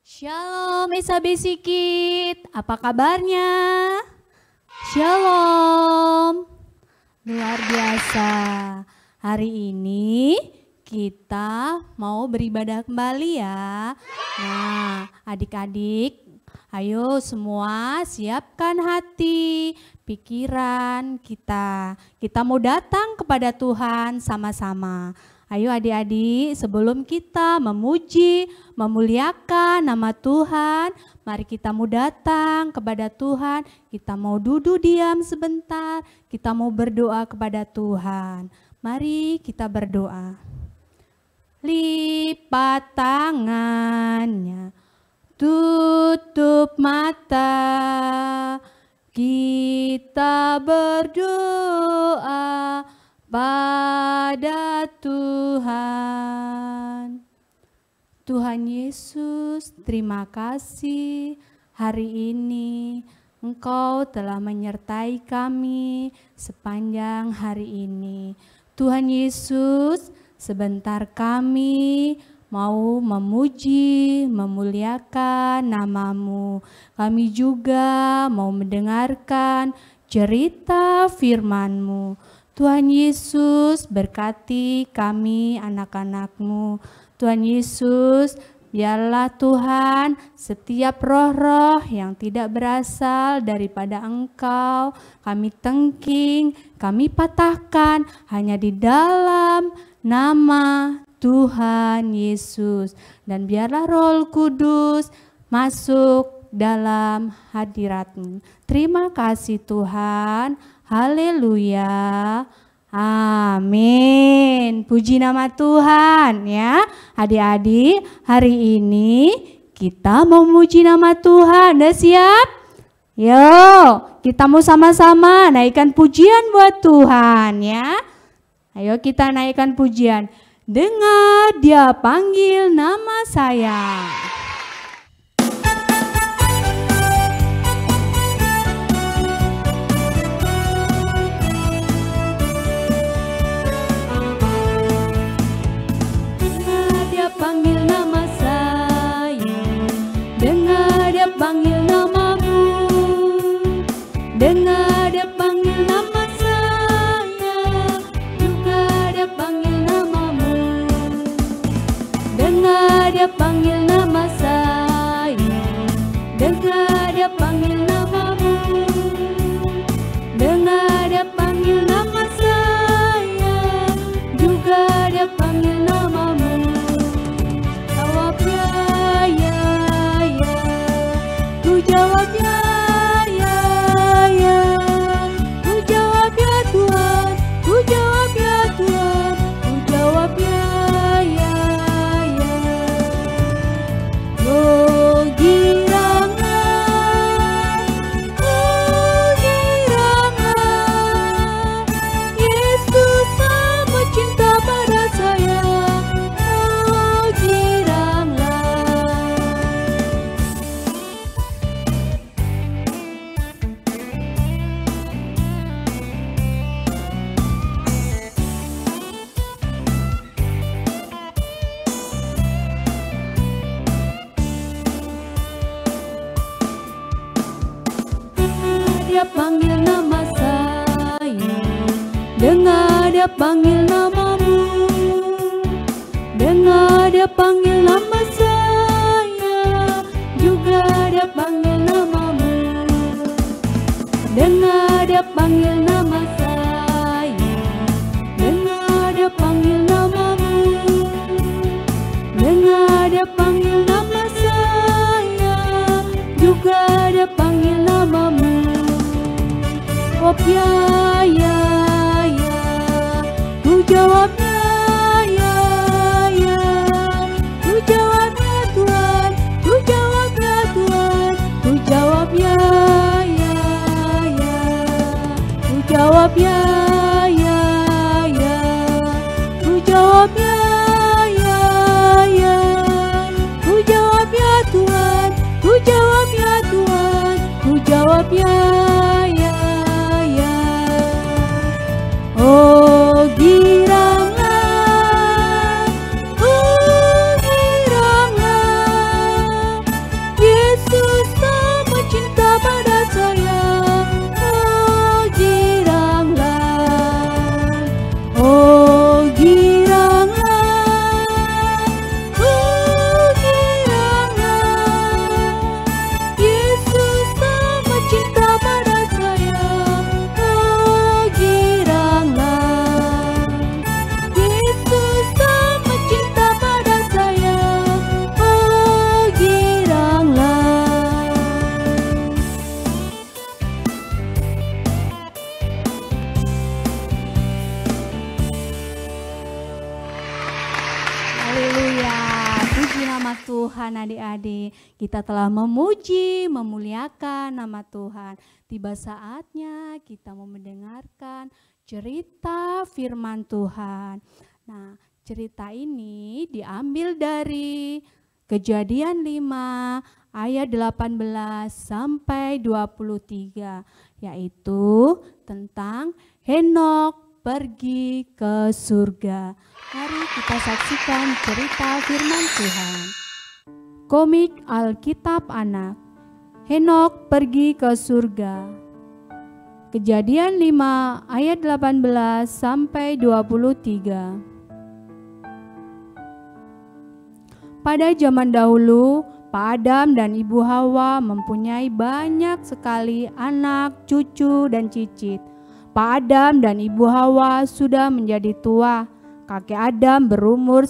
Shalom Esa Besikit, apa kabarnya? Shalom, luar biasa. Hari ini kita mau beribadah kembali ya. Nah, adik-adik, ayo semua siapkan hati, pikiran kita. Kita mau datang kepada Tuhan sama-sama. Ayo adik-adik, sebelum kita memuji, memuliakan nama Tuhan, mari kita mau datang kepada Tuhan, kita mau duduk diam sebentar, kita mau berdoa kepada Tuhan. Mari kita berdoa. Lipat tangannya, tutup mata, kita berdoa pada Tuhan. Tuhan Yesus, terima kasih hari ini Engkau telah menyertai kami sepanjang hari ini. Tuhan Yesus, sebentar kami mau memuji, memuliakan nama-Mu. Kami juga mau mendengarkan cerita firman-Mu. Tuhan Yesus, berkati kami anak-anak-Mu. Tuhan Yesus, biarlah Tuhan setiap roh-roh yang tidak berasal daripada Engkau, kami tengking, kami patahkan hanya di dalam nama Tuhan Yesus. Dan biarlah Roh Kudus masuk dalam hadirat-Mu. Terima kasih Tuhan. Haleluya. Amin. Puji nama Tuhan ya. Adik-adik, hari ini kita mau memuji nama Tuhan. Udah siap? Yo, kita mau sama-sama naikkan pujian buat Tuhan ya. Ayo kita naikkan pujian. Dengar Dia panggil nama saya. Panggil nama saya, dengar Dia panggil namamu, dengar Dia panggil nama saya, juga Dia panggil namamu, dengar Dia panggil nama saya, dengar Dia panggil namamu, dengar Dia panggil nama saya, juga Dia panggil namamu. Jawab ya, ku jawab ya Tuhan, ku jawab ya Tuhan, ku jawab ya. Oh giranglah, Yesus sama cinta pada saya. Oh giranglah. Dia panggil nama saya, dengar Dia panggil namamu, dengar Dia panggil nama saya, juga Dia panggil namamu, dengar Dia panggil nama saya, dengar Dia panggil namamu, dengar Dia panggil nama saya, juga Dia panggil namamu. Oh ya, ku jawab ya, ku jawab ya Tuhan, ku jawab ya Tuhan, ku jawab ya, ku jawab ya, ku jawab ya, ku jawab ya Tuhan, ku jawab ya Tuhan, ku jawab ya. Oh giranglah, Tuhan adik-adik. Kita telah memuji, memuliakan nama Tuhan. Tiba saatnya kita mau mendengarkan cerita firman Tuhan. Nah, cerita ini diambil dari Kejadian 5 ayat 18 sampai 23, yaitu tentang Henok pergi ke surga. Mari kita saksikan cerita firman Tuhan. Komik Alkitab Anak. Henok pergi ke surga. Kejadian 5 ayat 18 sampai 23. Pada zaman dahulu, Pak Adam dan Ibu Hawa mempunyai banyak sekali anak, cucu, dan cicit. Pak Adam dan Ibu Hawa sudah menjadi tua. Kakek Adam berumur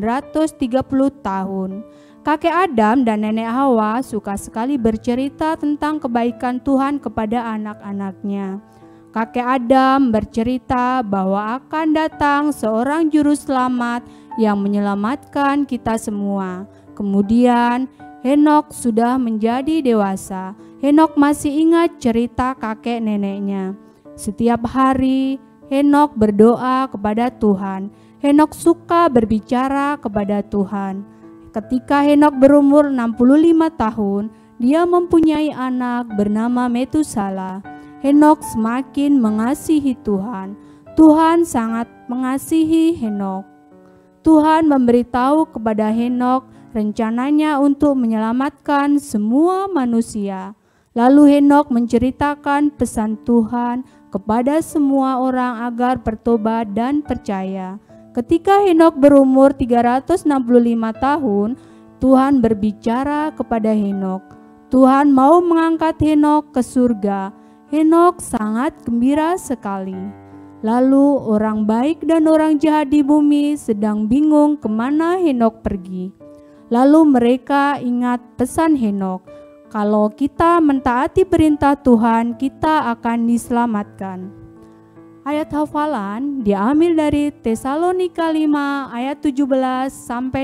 930 tahun. Kakek Adam dan nenek Hawa suka sekali bercerita tentang kebaikan Tuhan kepada anak-anaknya. Kakek Adam bercerita bahwa akan datang seorang juru selamat yang menyelamatkan kita semua. Kemudian Henok sudah menjadi dewasa. Henok masih ingat cerita kakek neneknya. Setiap hari Henok berdoa kepada Tuhan. Henok suka berbicara kepada Tuhan. Ketika Henok berumur 65 tahun, dia mempunyai anak bernama Metusala. Henok semakin mengasihi Tuhan. Tuhan sangat mengasihi Henok. Tuhan memberitahu kepada Henok rencananya untuk menyelamatkan semua manusia. Lalu Henok menceritakan pesan Tuhan kepada semua orang agar bertobat dan percaya. Ketika Henok berumur 365 tahun, Tuhan berbicara kepada Henok. Tuhan mau mengangkat Henok ke surga. Henok sangat gembira sekali. Lalu orang baik dan orang jahat di bumi sedang bingung kemana Henok pergi. Lalu mereka ingat pesan Henok, kalau kita mentaati perintah Tuhan, kita akan diselamatkan. Ayat hafalan diambil dari Tesalonika 5 ayat 17 sampai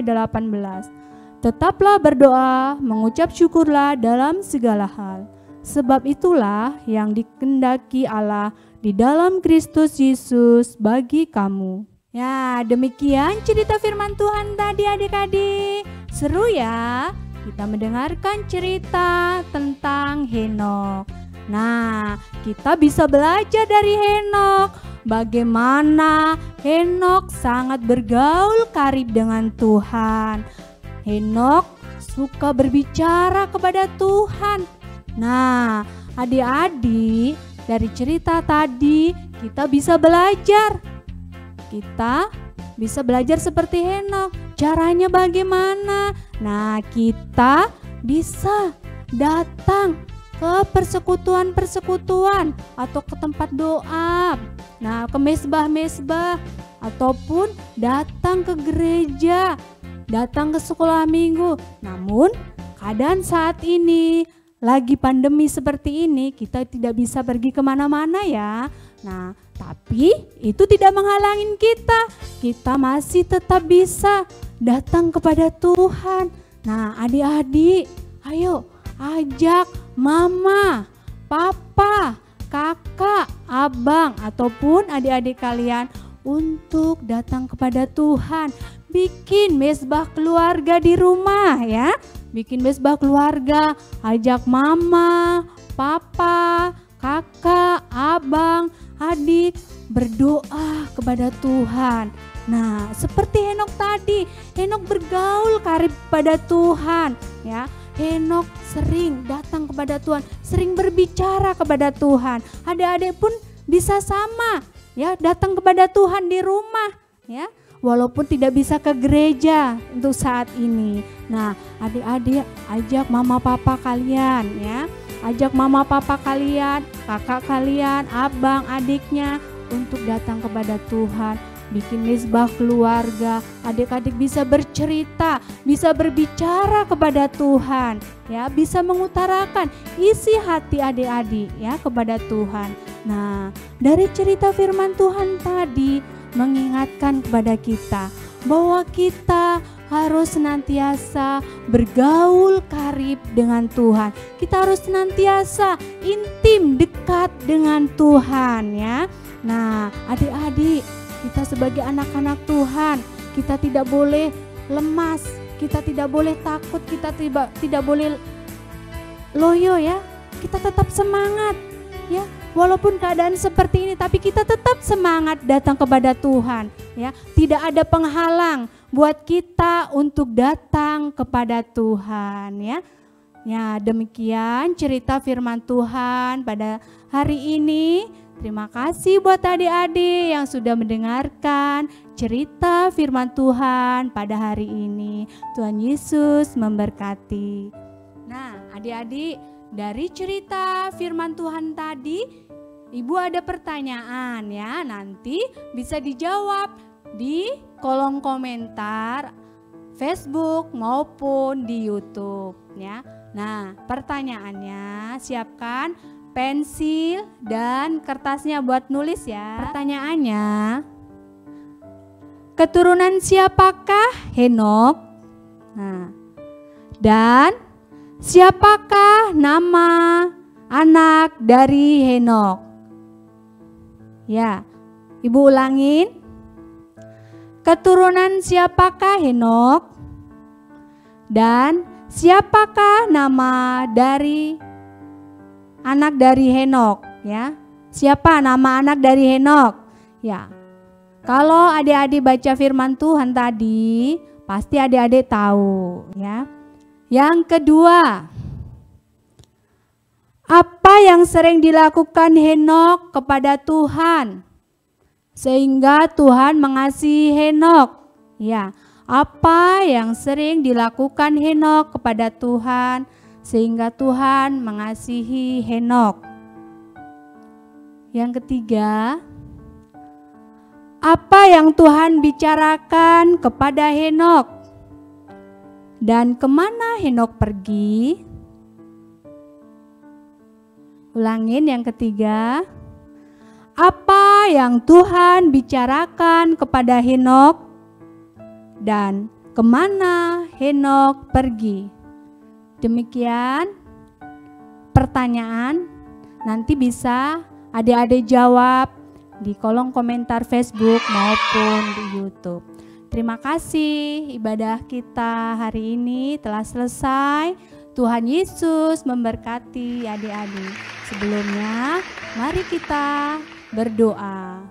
18. Tetaplah berdoa, mengucap syukurlah dalam segala hal. Sebab itulah yang dikehendaki Allah di dalam Kristus Yesus bagi kamu. Ya, demikian cerita firman Tuhan tadi adik-adik. Seru ya, kita mendengarkan cerita tentang Henok. Nah, kita bisa belajar dari Henok. Bagaimana Henok sangat bergaul karib dengan Tuhan. Henok suka berbicara kepada Tuhan. Nah, adik-adik, dari cerita tadi kita bisa belajar. Kita bisa belajar seperti Henok. Caranya bagaimana? Nah, kita bisa datang ke persekutuan-persekutuan atau ke tempat doa. Nah, ke mesbah-mesbah ataupun datang ke gereja, datang ke sekolah minggu. Namun, keadaan saat ini lagi pandemi seperti ini, kita tidak bisa pergi kemana-mana ya. Nah, tapi itu tidak menghalangi kita. Kita masih tetap bisa datang kepada Tuhan. Nah, adik-adik, ayo ajak mama, papa, kakak, abang, ataupun adik-adik kalian untuk datang kepada Tuhan. Bikin mesbah keluarga di rumah ya. Bikin mesbah keluarga, ajak mama, papa, kakak, abang, adik berdoa kepada Tuhan. Nah, seperti Henok tadi, Henok bergaul karib pada Tuhan ya. Henok sering datang kepada Tuhan, sering berbicara kepada Tuhan. Adik-adik pun bisa sama ya, datang kepada Tuhan di rumah ya. Walaupun tidak bisa ke gereja untuk saat ini. Nah, adik-adik ajak mama papa kalian ya. Ajak mama papa kalian, kakak kalian, abang, adiknya untuk datang kepada Tuhan. Bikin mesbah keluarga, adik-adik bisa bercerita, bisa berbicara kepada Tuhan ya, bisa mengutarakan isi hati adik-adik ya kepada Tuhan. Nah, dari cerita firman Tuhan tadi mengingatkan kepada kita bahwa kita harus senantiasa bergaul karib dengan Tuhan. Kita harus senantiasa intim, dekat dengan Tuhan ya. Nah, adik-adik, kita sebagai anak-anak Tuhan, kita tidak boleh lemas, kita tidak boleh takut, kita tidak boleh loyo ya. Kita tetap semangat ya. Walaupun keadaan seperti ini, tapi kita tetap semangat datang kepada Tuhan ya. Tidak ada penghalang buat kita untuk datang kepada Tuhan ya. Ya, demikian cerita firman Tuhan pada hari ini. Terima kasih buat adik-adik yang sudah mendengarkan cerita firman Tuhan pada hari ini. Tuhan Yesus memberkati. Nah, adik-adik, dari cerita firman Tuhan tadi, Ibu ada pertanyaan ya, nanti bisa dijawab di kolom komentar Facebook maupun di YouTube ya. Nah, pertanyaannya, siapkan pensil dan kertasnya buat nulis ya. Pertanyaannya, keturunan siapakah Henokh? Nah, dan siapakah nama anak dari Henokh? Ya, Ibu ulangin. Keturunan siapakah Henokh? Dan siapakah nama dari anak dari Henokh ya? Siapa nama anak dari Henokh? Ya. Kalau adik-adik baca firman Tuhan tadi, pasti adik-adik tahu ya. Yang kedua, apa yang sering dilakukan Henokh kepada Tuhan sehingga Tuhan mengasihi Henokh? Ya, apa yang sering dilakukan Henokh kepada Tuhan sehingga Tuhan mengasihi Henokh? Yang ketiga, apa yang Tuhan bicarakan kepada Henokh dan kemana Henokh pergi? Ulangin yang ketiga, apa yang Tuhan bicarakan kepada Henokh dan kemana Henokh pergi? Demikian pertanyaan, nanti bisa adik-adik jawab di kolom komentar Facebook maupun di YouTube. Terima kasih, ibadah kita hari ini telah selesai. Tuhan Yesus memberkati adik-adik. Sebelumnya, mari kita berdoa.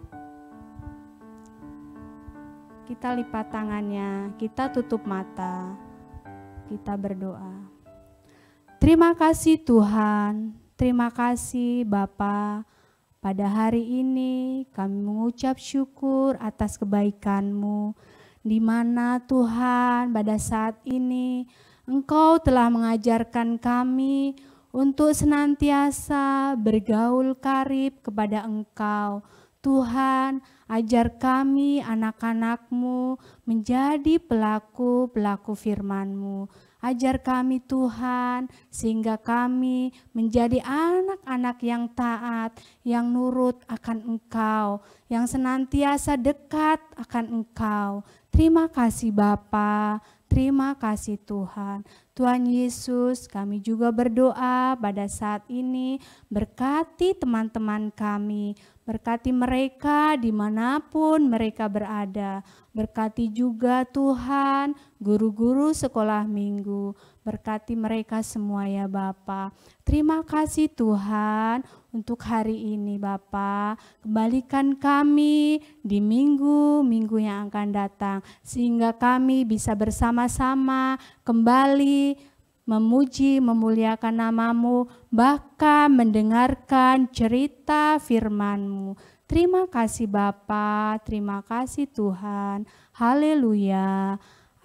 Kita lipat tangannya, kita tutup mata, kita berdoa. Terima kasih Tuhan, terima kasih Bapa. Pada hari ini kami mengucap syukur atas kebaikan-Mu, di mana Tuhan pada saat ini Engkau telah mengajarkan kami untuk senantiasa bergaul karib kepada Engkau. Tuhan, ajar kami anak-anak-Mu menjadi pelaku-pelaku firman-Mu. Ajar kami Tuhan, sehingga kami menjadi anak-anak yang taat, yang nurut akan Engkau, yang senantiasa dekat akan Engkau. Terima kasih Bapa. Terima kasih Tuhan. Tuhan Yesus, kami juga berdoa pada saat ini, berkati teman-teman kami, berkati mereka dimanapun mereka berada. Berkati juga Tuhan, guru-guru sekolah minggu, berkati mereka semua ya Bapa. Terima kasih Tuhan untuk hari ini Bapa. Kembalikan kami di minggu-minggu yang akan datang, sehingga kami bisa bersama-sama kembali memuji, memuliakan nama-Mu, bahkan mendengarkan cerita firman-Mu. Terima kasih Bapa, terima kasih Tuhan. Haleluya.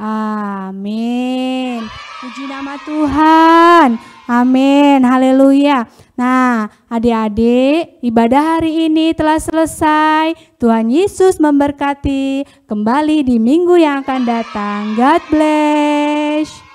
Amin. Puji nama Tuhan. Amin. Haleluya. Nah, adik-adik, ibadah hari ini telah selesai. Tuhan Yesus memberkati. Kembali di minggu yang akan datang. God bless.